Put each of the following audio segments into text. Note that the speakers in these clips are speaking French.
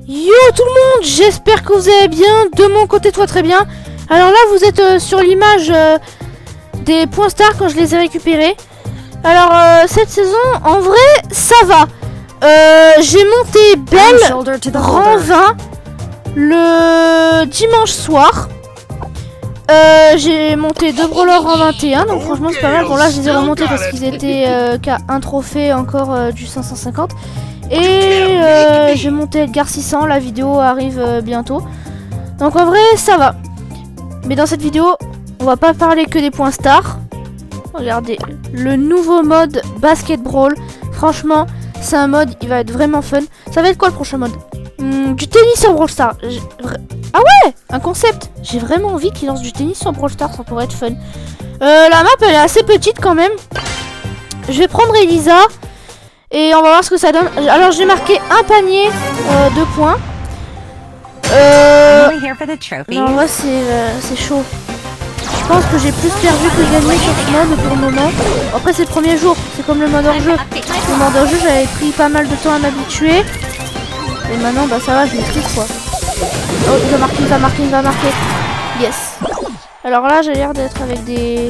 Yo tout le monde, j'espère que vous allez bien. De mon côté, toi très bien. Alors là, vous êtes sur l'image des points stars quand je les ai récupérés. Alors cette saison, en vrai, ça va. J'ai monté Belle rang 20 le dimanche soir. J'ai monté 2 brawlers en 21, donc franchement c'est pas mal. Bon là je les ai remontés parce qu'ils étaient qu'à un trophée encore du 550. Et j'ai monté Edgar 600, la vidéo arrive bientôt. Donc en vrai ça va. Mais dans cette vidéo on va pas parler que des points stars. Regardez le nouveau mode Basket Brawl. Franchement c'est un mode, il va être vraiment fun. Ça va être quoi le prochain mode? Du tennis sur Brawl Stars. Ah ouais, un concept. J'ai vraiment envie qu'il lance du tennis sur Brawl Stars, ça pourrait être fun. La map elle est assez petite quand même. Je vais prendre Elisa et on va voir ce que ça donne. Alors j'ai marqué un panier de points. Non, moi c'est chaud. Je pense que j'ai plus perdu que gagné sur ce mode pour le moment. Après c'est le premier jour, c'est comme le mode hors-jeu. Le mode hors-jeu j'avais pris pas mal de temps à m'habituer. Et maintenant bah ça va, je maîtrise quoi. Oh il va marquer, il va marquer, il va marquer. Yes. Alors là j'ai l'air d'être avec des...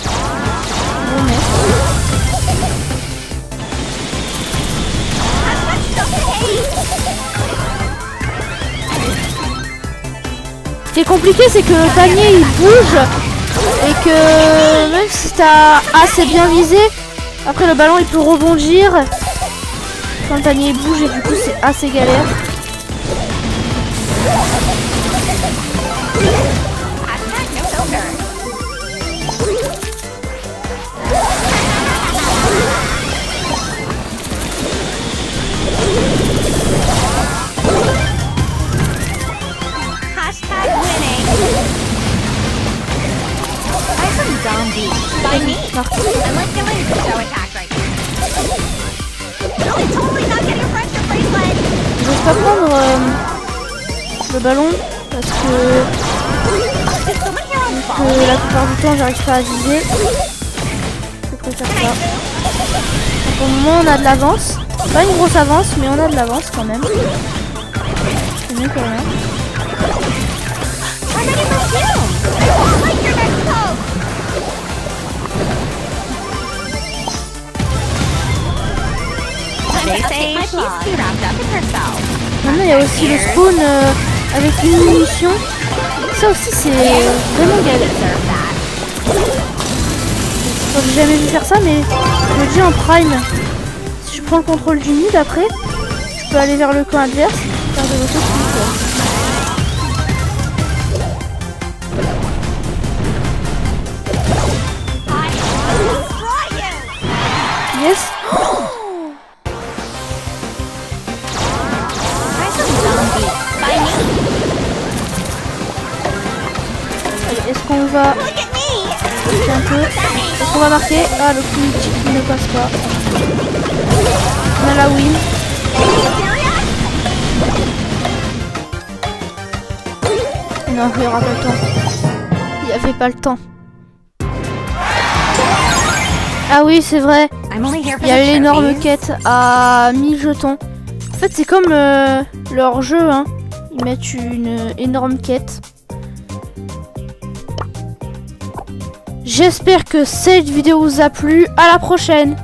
Ce qui est compliqué c'est que le panier il bouge. Et que même si t'as assez bien visé, après le ballon il peut rebondir quand le panier bouge et du coup c'est assez galère. Je vais pas prendre le ballon parce que la plupart du temps j'arrive pas à viser. Je préfère ça. Donc, pour le moment on a de l'avance. Pas une grosse avance mais on a de l'avance quand même. C'est mieux que rien. Maintenant il y a aussi le spawn avec une munition. Ça aussi c'est vraiment galère. J'ai jamais vu faire ça mais je le dis en prime. Si je prends le contrôle du mid après, je peux aller vers le camp adverse, faire des retours. Yes. Est-ce qu'on va... un peu. Est-ce qu'on va marquer? Ah, le coup qui ne passe pas. On a la win. Non, il n'y aura pas le temps. Il n'y avait pas le temps. Ah oui, c'est vrai. Il y a l'énorme quête à 1000 jetons. En fait, c'est comme leur jeu, hein. Ils mettent une énorme quête. J'espère que cette vidéo vous a plu. À la prochaine.